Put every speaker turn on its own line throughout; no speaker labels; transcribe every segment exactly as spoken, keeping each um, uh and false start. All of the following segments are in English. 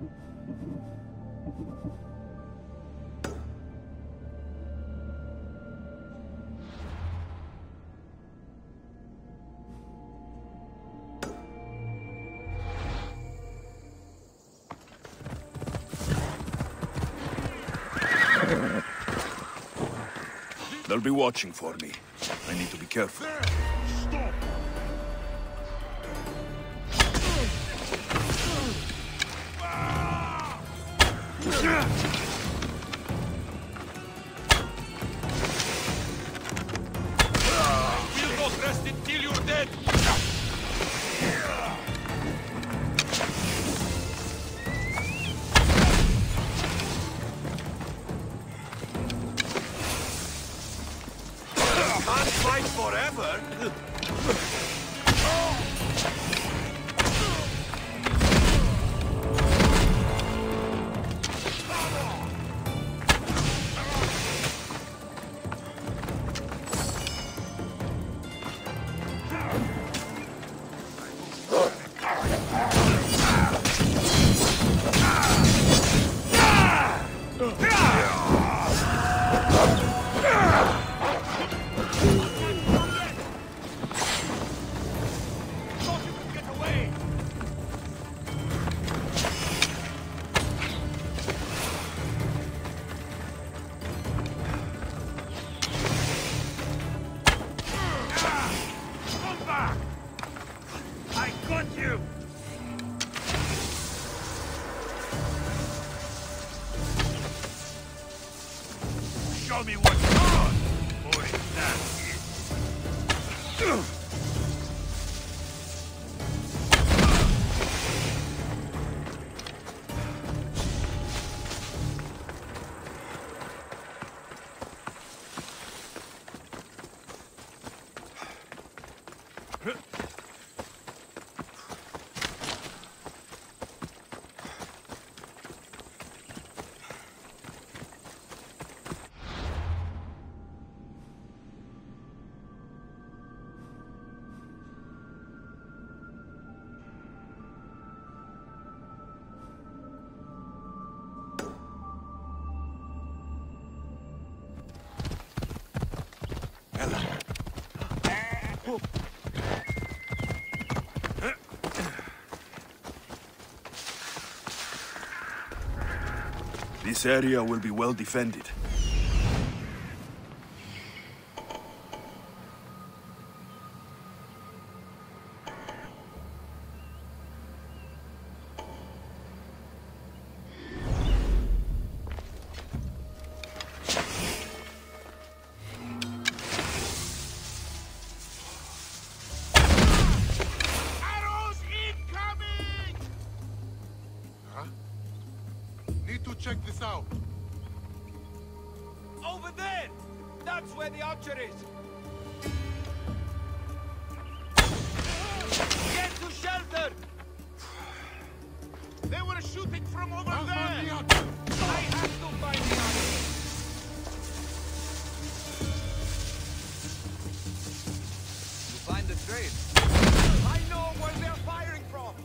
They'll be watching for me. I need to be careful.
Stop!
We'll not rest until you're dead! Can't fight forever! Show me what's on! Or is that it?
This area will be well defended.
Check this out.
Over there! That's where the archer is! Get to shelter!
They were shooting from over
I'll
there!
find the archer. I have to find the archer! You find the trace? I know where they're firing from!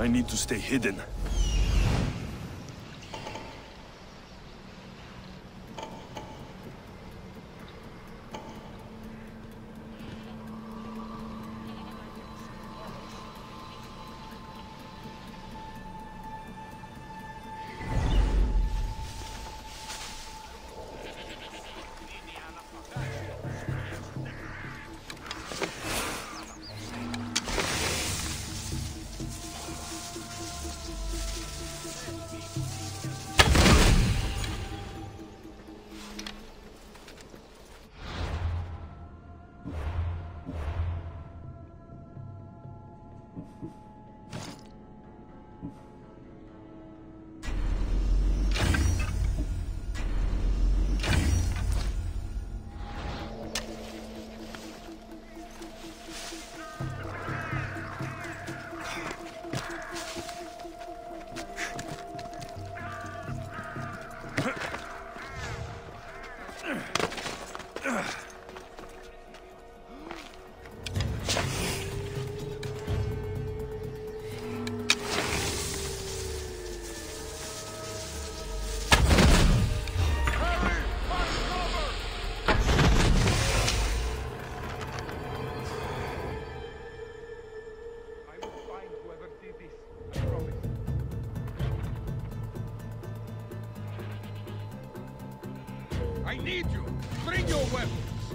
I need to stay hidden.
I need you! Bring your weapons!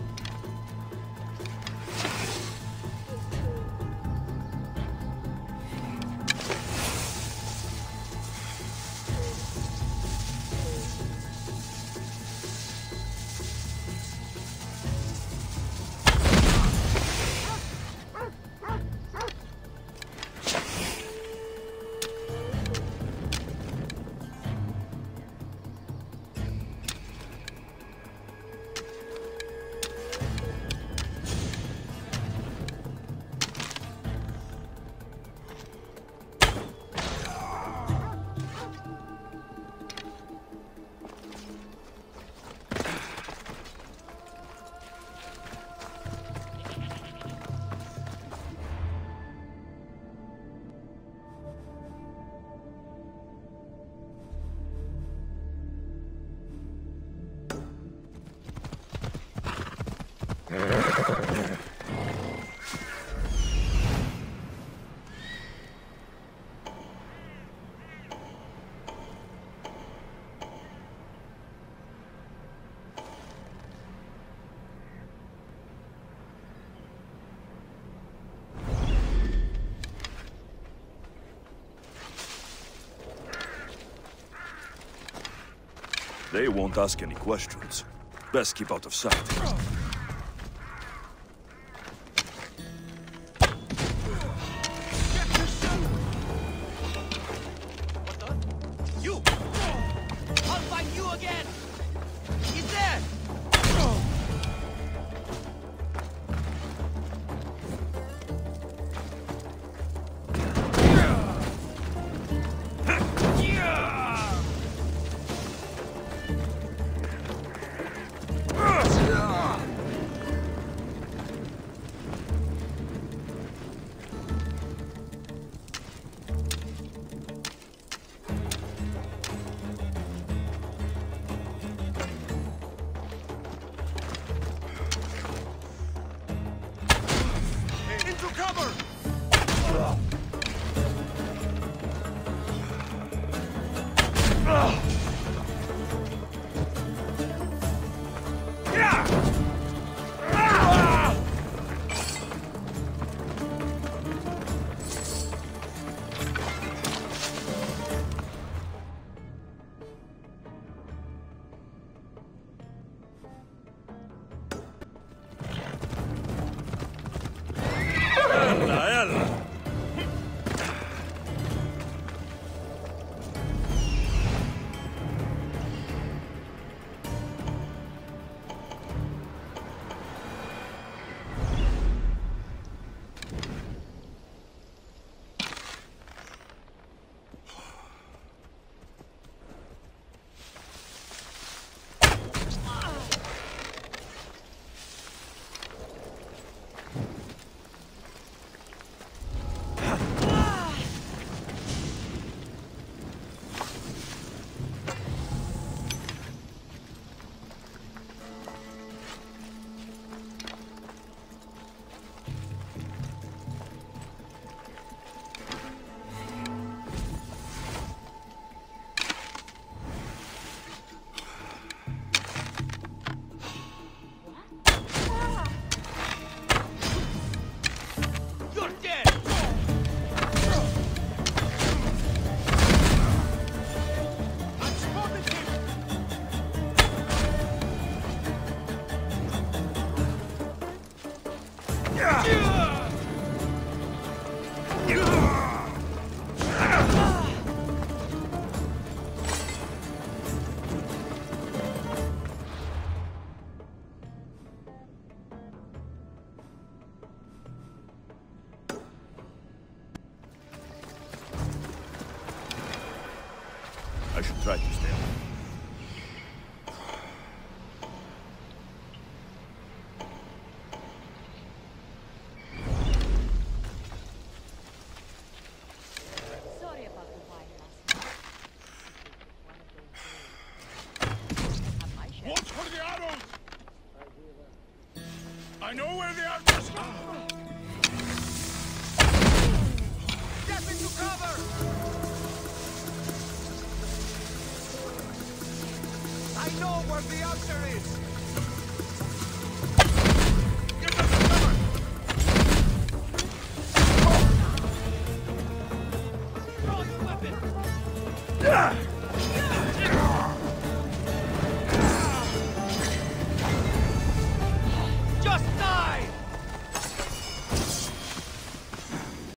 They won't ask any questions. Best keep out of sight.
You! I'll find you again! He's there! Into cover!
Try to stay alive.
Sorry about the wine last night. One of those days. I have my share.
Watch for the arrows! I know where they are, Master!
Step into cover! I know where the altar is!